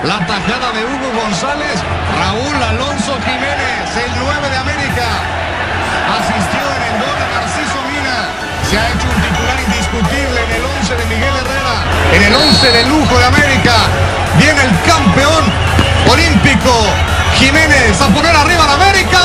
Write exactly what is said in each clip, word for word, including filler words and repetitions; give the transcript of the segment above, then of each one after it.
La tajada de Hugo González. Raúl Alonso Jiménez, el nueve de América. Asistió en el gol de Narciso Mina. Se ha hecho un titular indiscutible en el once de Miguel Herrera. En el once de lujo de América. Viene el campeón olímpico Jiménez a poner arriba a la América.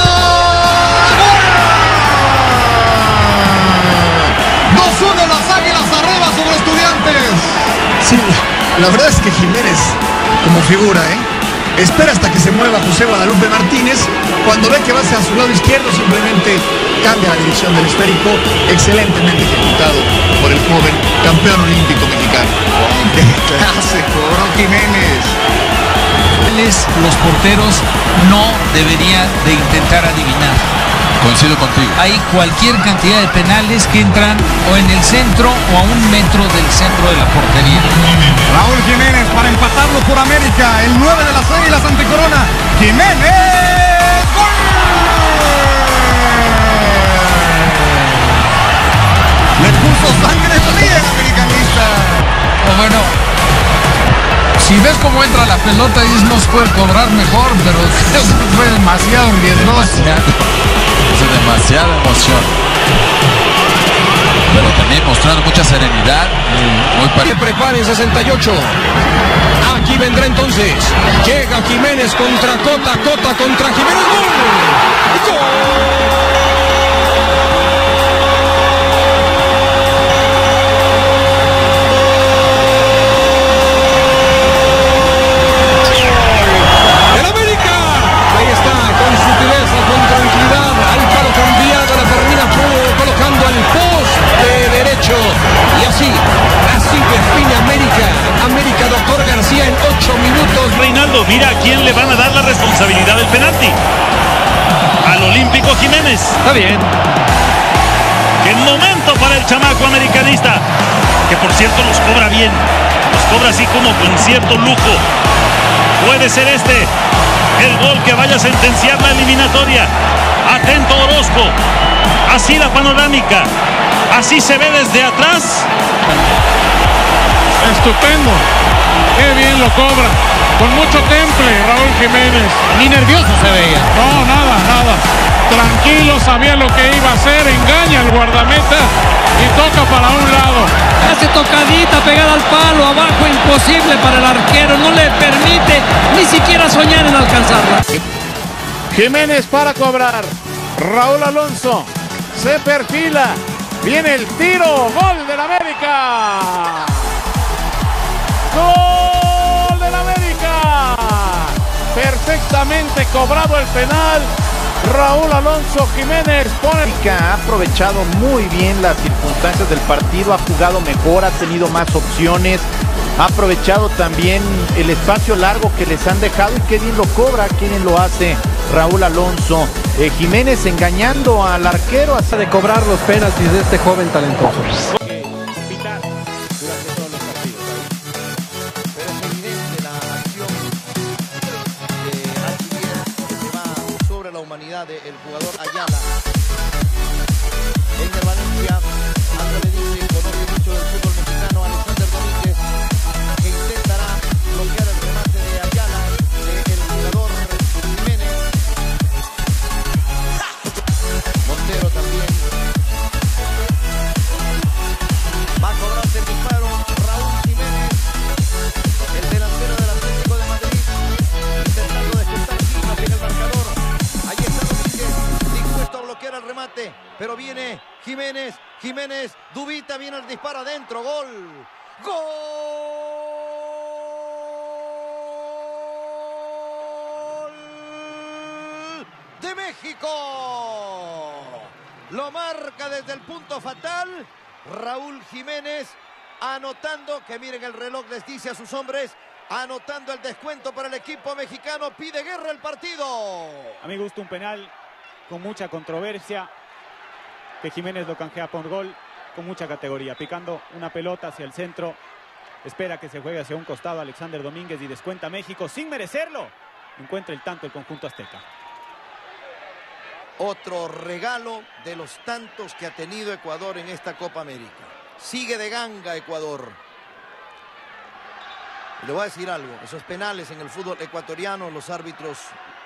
dos uno las Águilas arriba sobre Estudiantes. Sí, la verdad es que Jiménez, como figura, ¿eh? espera hasta que se mueva José Guadalupe Martínez. Cuando ve que va hacia su lado izquierdo, simplemente cambia la dirección del esférico. Excelentemente ejecutado por el joven campeón olímpico mexicano. ¡Qué clase cobró Jiménez! Los porteros no deberían de intentar adivinar. Coincido contigo. Hay cualquier cantidad de penales que entran o en el centro o a un metro del centro de la portería. Raúl Jiménez para empatarlo por América. El nueve de las Águilas ante Corona. Jiménez. ¡Gol! Le puso sangre fría al americanista. Oh, bueno, si ves cómo entra la pelota, y no se puede cobrar mejor, pero eso fue demasiado riesgoso. Es demasiada emoción. Pero también mostrando mucha serenidad. Muy Que preparen sesenta y ocho. Aquí vendrá entonces. Llega Jiménez contra Cota. Cota contra Jiménez. ¡Gol! ¡Gol! Y así, así define América. América, doctor García, en ocho minutos. Reinaldo, mira a quién le van a dar la responsabilidad del penalti. Al Olímpico Jiménez. Está bien. Qué momento para el chamaco americanista. Que por cierto los cobra bien. Los cobra así como con cierto lujo. Puede ser este el gol que vaya a sentenciar la eliminatoria. Atento Orozco. Así la panorámica. Así se ve desde atrás. Estupendo. Qué bien lo cobra. Con mucho temple Raúl Jiménez. Ni nervioso se veía. No, nada, nada. Tranquilo, sabía lo que iba a hacer. Engaña al guardameta y toca para un lado. Hace tocadita, pegada al palo, abajo, imposible para el arquero. No le permite ni siquiera soñar en alcanzarla. Jiménez para cobrar. Raúl Alonso se perfila. Viene el tiro, gol del América. Gol del América. Perfectamente cobrado el penal. Raúl Alonso Jiménez pone. Ha aprovechado muy bien las circunstancias del partido, ha jugado mejor, ha tenido más opciones, ha aprovechado también el espacio largo que les han dejado y qué bien lo cobra, quien lo hace. Raúl Alonso eh, Jiménez engañando al arquero hasta de cobrar los penaltis de este joven talentoso. del jugador Ayala. Einer Valencia, algo le dice, conoce mucho del fútbol mexicano, Alexander Domínguez, que intentará bloquear el remate de Ayala, del jugador Jiménez. Montero también. Va a cobrarse el disparo Raúl Jiménez, el delantero del Atlético de Madrid, intentando descontar cifras en el marcador. Ahí está Domínguez, dispuesto a bloquear el remate, pero viene Jiménez, Jiménez, Dubita, viene el disparo adentro, gol, gol de México. Lo marca desde el punto fatal Raúl Jiménez, anotando, que miren el reloj les dice a sus hombres, anotando el descuento para el equipo mexicano. Pide guerra el partido. A mi gusto un penal con mucha controversia, que Jiménez lo canjea por gol con mucha categoría, picando una pelota hacia el centro, espera que se juegue hacia un costado Alexander Domínguez y descuenta México sin merecerlo. Encuentra el tanto el conjunto azteca. Otro regalo de los tantos que ha tenido Ecuador en esta Copa América. Sigue de ganga Ecuador. Y le voy a decir algo, esos penales en el fútbol ecuatoriano, los árbitros